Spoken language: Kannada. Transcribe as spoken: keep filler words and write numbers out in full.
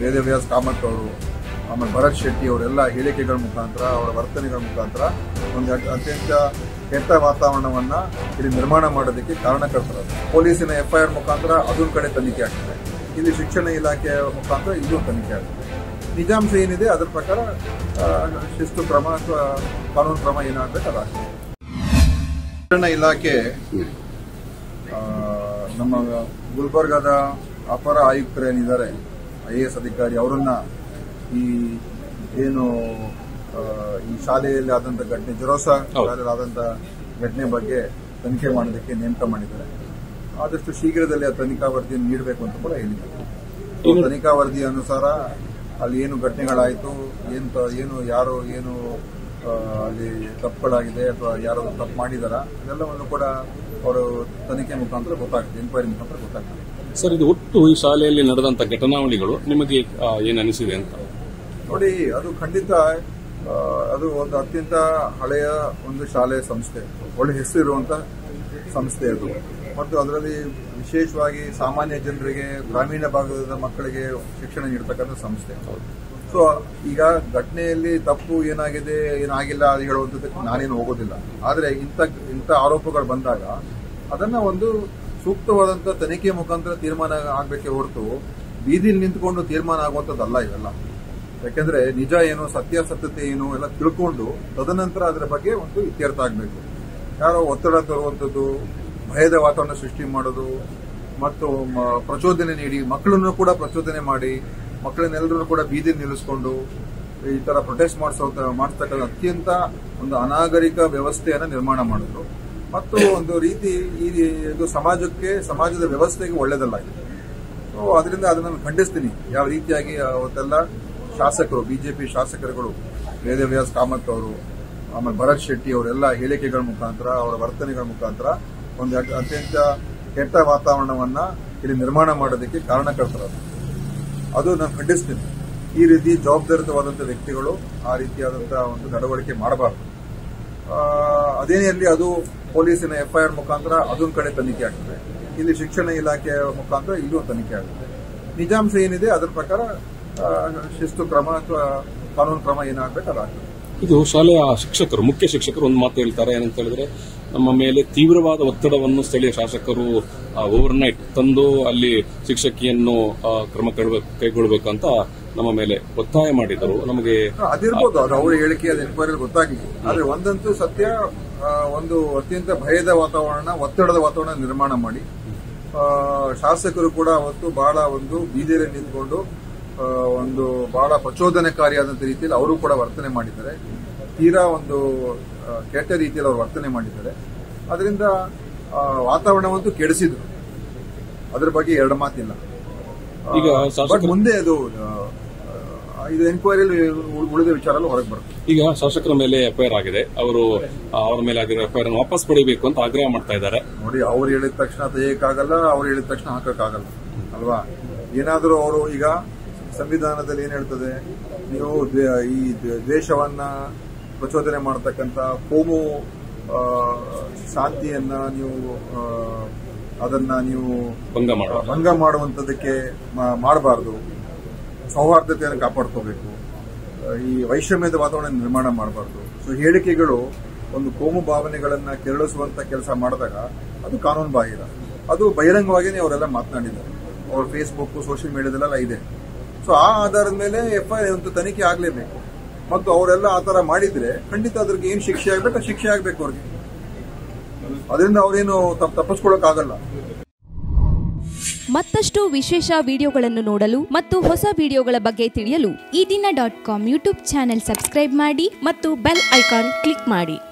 ವೇದವ್ಯಾಸ್ ಕಾಮತ್ ಅವರು, ಆಮೇಲೆ ಭರತ್ ಶೆಟ್ಟಿ ಅವರೆಲ್ಲ ಹೇಳಿಕೆಗಳ ಮುಖಾಂತರ, ಅವರ ವರ್ತನೆಗಳ ಮುಖಾಂತರ ಒಂದು ಅತ್ಯಂತ ಕೆಟ್ಟ ವಾತಾವರಣವನ್ನು ಇಲ್ಲಿ ನಿರ್ಮಾಣ ಮಾಡೋದಕ್ಕೆ ಕಾರಣಕರ್ತರಾದ್ರು. ಪೊಲೀಸಿನ ಎಫ್ ಐ ಆರ್ ಮುಖಾಂತರ ಅದೊಂದು ಕಡೆ ತನಿಖೆ ಆಗ್ತದೆ, ಇಲ್ಲಿ ಶಿಕ್ಷಣ ಇಲಾಖೆಯ ಮುಖಾಂತರ ಇಲ್ಲೂ ತನಿಖೆ ಆಗ್ತದೆ. ನಿಜಾಂಶ ಏನಿದೆ ಅದರ ಪ್ರಕಾರ ಶಿಸ್ತು ಕ್ರಮ ಅಥವಾ ಕಾನೂನು ಕ್ರಮ ಏನಾಗಬೇಕು ಅದಾಗ್ತದೆ. ಶಿಕ್ಷಣ ಇಲಾಖೆ ನಮ್ಮ ಗುಲ್ಬರ್ಗಾದ ಅಪರ ಆಯುಕ್ತರೇನಿದ್ದಾರೆ, ಐ ಎ ಎಸ್ ಅಧಿಕಾರಿ, ಅವರನ್ನ ಈ ಏನು ಈ ಶಾಲೆಯಲ್ಲಿ ಆದಂಥ ಘಟನೆ, ಜರೋಸಾ ಶಾಲೆಯಲ್ಲಿ ಆದಂಥ ಘಟನೆ ಬಗ್ಗೆ ತನಿಖೆ ಮಾಡೋದಕ್ಕೆ ನೇಮಕ ಮಾಡಿದ್ದಾರೆ. ಆದಷ್ಟು ಶೀಘ್ರದಲ್ಲಿ ಆ ತನಿಖಾ ವರದಿಯನ್ನು ನೀಡಬೇಕು ಅಂತ ಕೂಡ ಹೇಳಿದ್ದಾರೆ. ತನಿಖಾ ವರದಿ ಅನುಸಾರ ಅಲ್ಲಿ ಏನು ಘಟನೆಗಳಾಯಿತು, ಏನು ಏನು ಯಾರು ಏನು ಅಲ್ಲಿ ತಪ್ಪುಗಳಾಗಿದೆ ಅಥವಾ ಯಾರು ತಪ್ಪು ಮಾಡಿದಾರ ಅದೆಲ್ಲವನ್ನು ಕೂಡ ಅವರು ತನಿಖೆ ಮುಖಾಂತರ ಗೊತ್ತಾಗ್ತದೆ, ಎನ್ಕ್ವೈರಿ ಮುಖಾಂತರ ಗೊತ್ತಾಗ್ತದೆ. ಸರ್, ಇದು ಒಟ್ಟು ಈ ಶಾಲೆಯಲ್ಲಿ ನಡೆದಂತ ಘಟನಾವಳಿಗಳು ನಿಮಗೆ ಏನು ಅನಿಸಿದೆ ಅಂತ? ನೋಡಿ, ಅದು ಖಂಡಿತ ಅದು ಒಂದು ಅತ್ಯಂತ ಹಳೆಯ ಒಂದು ಶಾಲೆ ಸಂಸ್ಥೆ, ಒಳ್ಳೆ ಹೆಸರಿರುವಂತ ಸಂಸ್ಥೆ ಅದು. ಮತ್ತು ಅದರಲ್ಲಿ ವಿಶೇಷವಾಗಿ ಸಾಮಾನ್ಯ ಜನರಿಗೆ, ಗ್ರಾಮೀಣ ಭಾಗದ ಮಕ್ಕಳಿಗೆ ಶಿಕ್ಷಣ ನೀಡತಕ್ಕಂಥ ಸಂಸ್ಥೆ. ಸೊ ಈಗ ಘಟನೆಯಲ್ಲಿ ತಪ್ಪು ಏನಾಗಿದೆ ಏನಾಗಿಲ್ಲ ಅದು ಹೇಳುವಂಥದ್ದಕ್ಕೆ ನಾನೇನು ಹೋಗೋದಿಲ್ಲ. ಆದರೆ ಇಂಥ ಇಂಥ ಆರೋಪಗಳು ಬಂದಾಗ ಅದನ್ನ ಒಂದು ಸೂಕ್ತವಾದಂಥ ತನಿಖೆ ಮುಖಾಂತರ ತೀರ್ಮಾನ ಆಗಬೇಕೆ ಹೊರತು ಬೀದಿಲಿ ನಿಂತ್ಕೊಂಡು ತೀರ್ಮಾನ ಆಗುವಂಥದ್ದಲ್ಲ ಇವೆಲ್ಲ. ಯಾಕೆಂದ್ರೆ ನಿಜ ಏನು, ಸತ್ಯಾಸತ್ಯತೆ ಏನು ಎಲ್ಲ ತಿಳ್ಕೊಂಡು ತದನಂತರ ಅದರ ಬಗ್ಗೆ ಒಂದು ಇತ್ಯರ್ಥ ಆಗಬೇಕು. ಯಾರೋ ಒತ್ತಡ ತರುವಂಥದ್ದು, ಭಯದ ವಾತಾವರಣ ಸೃಷ್ಟಿ ಮಾಡೋದು ಮತ್ತು ಪ್ರಚೋದನೆ ನೀಡಿ ಮಕ್ಕಳನ್ನು ಕೂಡ ಪ್ರಚೋದನೆ ಮಾಡಿ ಮಕ್ಕಳನ್ನೆಲ್ಲರೂ ಕೂಡ ಬೀದಿ ನಿಲ್ಲಿಸಿಕೊಂಡು ಈ ತರ ಪ್ರೊಟೆಸ್ಟ್ ಮಾಡಿಸೋ ಮಾಡಿಸ್ತಕ್ಕಂಥ ಅತ್ಯಂತ ಒಂದು ಅನಾಗರಿಕ ವ್ಯವಸ್ಥೆಯನ್ನು ನಿರ್ಮಾಣ ಮಾಡಿದ್ರು. ಮತ್ತು ಒಂದು ರೀತಿ ಈ ಇದು ಸಮಾಜಕ್ಕೆ, ಸಮಾಜದ ವ್ಯವಸ್ಥೆಗೆ ಒಳ್ಳೇದಲ್ಲ ಇದು. ಸೊ ಅದರಿಂದ ಅದನ್ನು ಖಂಡಿಸ್ತೀನಿ. ಯಾವ ರೀತಿಯಾಗಿ ಅವತ್ತೆಲ್ಲ ಶಾಸಕರು, ಬಿಜೆಪಿ ಶಾಸಕರುಗಳು, ವೇದವ್ಯಾಸ್ ಕಾಮತ್ ಅವರು, ಆಮೇಲೆ ಭರತ್ ಶೆಟ್ಟಿ ಅವರೆಲ್ಲ ಹೇಳಿಕೆಗಳ ಮುಖಾಂತರ, ಅವರ ವರ್ತನೆಗಳ ಮುಖಾಂತರ ಒಂದು ಅತ್ಯಂತ ಕೆಟ್ಟ ವಾತಾವರಣವನ್ನ ಇಲ್ಲಿ ನಿರ್ಮಾಣ ಮಾಡೋದಕ್ಕೆ ಕಾರಣಕರ್ತರಾದ್ರು. ಅದು ನಾನು ಖಂಡಿಸ್ತೀನಿ. ಈ ರೀತಿ ಜವಾಬ್ದಾರಿತವಾದಂಥ ವ್ಯಕ್ತಿಗಳು ಆ ರೀತಿಯಾದಂತಹ ಒಂದು ನಡವಳಿಕೆ ಮಾಡಬಾರದು. ಅದೇನೇ ಇರಲಿ, ಅದು ಪೊಲೀಸಿನ ಎಫ್ ಐ ಆರ್ ಮುಖಾಂತರ ಅದೊಂದು ಕಡೆ ತನಿಖೆ ಆಗ್ತದೆ, ಇಲ್ಲಿ ಶಿಕ್ಷಣ ಇಲಾಖೆಯ ಮುಖಾಂತರ ಇಲ್ಲೂ ತನಿಖೆ ಆಗುತ್ತೆ. ನಿಜಾಂಶ ಏನಿದೆ ಅದರ ಪ್ರಕಾರ ಶಿಸ್ತು ಕ್ರಮ ಅಥವಾ ಕಾನೂನು ಕ್ರಮ ಏನಾಗಬೇಕು ಅದಾಗ್ತದೆ. ಇದು ಶಾಲೆಯ ಶಿಕ್ಷಕರು, ಮುಖ್ಯ ಶಿಕ್ಷಕರು ಒಂದು ಮಾತು ಹೇಳ್ತಾರೆ. ಏನಂತ ಹೇಳಿದ್ರೆ, ನಮ್ಮ ಮೇಲೆ ತೀವ್ರವಾದ ಒತ್ತಡವನ್ನು ಸ್ಥಳೀಯ ಶಾಸಕರು ಓವರ್ ನೈಟ್ ತಂದು ಅಲ್ಲಿ ಶಿಕ್ಷಕಿಯನ್ನು ಕ್ರಮ ಕೈಗೊಳ್ಳಬೇಕಂತ ನಮ್ಮ ಮೇಲೆ ಒತ್ತಾಯ ಮಾಡಿದರು. ನಮಗೆ ಅದಿರ್ಬೋದು, ಅದು ಅವರ ಹೇಳಿಕೆ, ಅದು ಎನ್ಕ್ವೈರಿ ಗೊತ್ತಾಗಿದೆ. ಆದ್ರೆ ಒಂದಂತೂ ಸತ್ಯ, ಒಂದು ಅತ್ಯಂತ ಭಯದ ವಾತಾವರಣ, ಒತ್ತಡದ ವಾತಾವರಣ ನಿರ್ಮಾಣ ಮಾಡಿ ಶಾಸಕರು ಕೂಡ ಅವತ್ತು ಬಹಳ ಒಂದು ಬೀದಿಯಲ್ಲಿ ನಿಂತ್ಕೊಂಡು ಒಂದು ಬಹಳ ಪ್ರಚೋದನಕಾರಿಯಾದಂಥ ರೀತಿಯಲ್ಲಿ ಅವರು ಕೂಡ ವರ್ತನೆ ಮಾಡಿದ್ದಾರೆ. ತೀರಾ ಒಂದು ಕೆಟ್ಟ ರೀತಿಯಲ್ಲಿ ಅವರು ವರ್ತನೆ ಮಾಡಿದ್ದಾರೆ. ಅದರಿಂದ ವಾತಾವರಣವಂತೂ ಕೆಡಿಸಿದ್ರು, ಅದರ ಬಗ್ಗೆ ಎರಡು ಮಾತಿಲ್ಲ. ಈಗ ಬಟ್ ಮುಂದೆ ಅದು ಇದು ಎನ್ಕ್ವೈರಿಯಲ್ಲಿ ಉಳಿದ ವಿಚಾರ ಹೊರಗೆ ಬರುತ್ತೆ. ಈಗ ಶಾಸಕರ ಮೇಲೆ ಎಫ್ಐಆರ್ ಆಗಿದೆ, ಅವರು ಅವರ ಮೇಲೆ ಆಗಿರೋ ಎಫ್ಐಆರ್ ವಾಪಸ್ ಪಡಿಬೇಕು ಅಂತ ಆಗ್ರಹ ಮಾಡ್ತಾ ಇದ್ದಾರೆ. ನೋಡಿ, ಅವ್ರು ಹೇಳಿದ ತಕ್ಷಣ ತೆಗೆಯಕ್ಕಾಗಲ್ಲ, ಅವ್ರು ಹೇಳಿದ ತಕ್ಷಣ ಹಾಕಕ್ಕಾಗಲ್ಲ ಅಲ್ವಾ? ಏನಾದರೂ ಅವರು ಈಗ ಸಂವಿಧಾನದಲ್ಲಿ ಏನ್ ಹೇಳ್ತದೆ, ನೀವು ಈ ದ್ವೇಷವನ್ನ ಪ್ರಚೋದನೆ ಮಾಡತಕ್ಕಂಥ ಕೋಮು ಶಾಂತಿಯನ್ನ ನೀವು ಅದನ್ನ ನೀವು ಭಂಗ ಮಾಡುವಂತದಕ್ಕೆ ಮಾಡಬಾರದು, ಸೌಹಾರ್ದತೆಯನ್ನು ಕಾಪಾಡ್ಕೋಬೇಕು, ಈ ವೈಷಮ್ಯದ ವಾತಾವರಣ ನಿರ್ಮಾಣ ಮಾಡಬಾರದು. ಸೊ ಹೇಳಿಕೆಗಳು ಒಂದು ಕೋಮು ಭಾವನೆಗಳನ್ನ ಕೆರಳಿಸುವಂತ ಕೆಲಸ ಮಾಡಿದಾಗ ಅದು ಕಾನೂನು ಬಾಹಿರ. ಅದು ಬಹಿರಂಗವಾಗಿಯೇ ಅವರೆಲ್ಲ ಮಾತನಾಡಿದ್ದಾರೆ, ಅವ್ರ ಫೇಸ್ಬುಕ್, ಸೋಷಿಯಲ್ ಮೀಡಿಯಾದಲ್ಲೆಲ್ಲ ಇದೆ. ಸೊ ಆ ಆಧಾರದ ಮೇಲೆ ಎಫ್ ಐ ಆರ್ ಒಂದು ತನಿಖೆ ಆಗಲೇಬೇಕು. ಮತ್ತು ಅವರೆಲ್ಲ ಆ ತರ ಮಾಡಿದ್ರೆ ಖಂಡಿತ ಅದ್ರಿಗೆ ಏನ್ ಶಿಕ್ಷೆ ಆಗ್ಬೇಕು, ಶಿಕ್ಷೆ ಆಗ್ಬೇಕು ಅವ್ರಿಗೆ. ಅದರಿಂದ ಅವರೇನು ತಪ್ಪಿಸ್ಕೊಳ್ಳೋಕ್ಕಾಗಲ್ಲ. ಮತ್ತಷ್ಟು ವಿಶೇಷ ವಿಡಿಯೋಗಳನ್ನು ನೋಡಲು ಮತ್ತು ಹೊಸ ವಿಡಿಯೋಗಳ ಬಗ್ಗೆ ತಿಳಿಯಲು Ee Dina dot com YouTube channel subscribe ಮಾಡಿ ಮತ್ತು ಬೆಲ್ ಐಕಾನ್ ಕ್ಲಿಕ್ ಮಾಡಿ.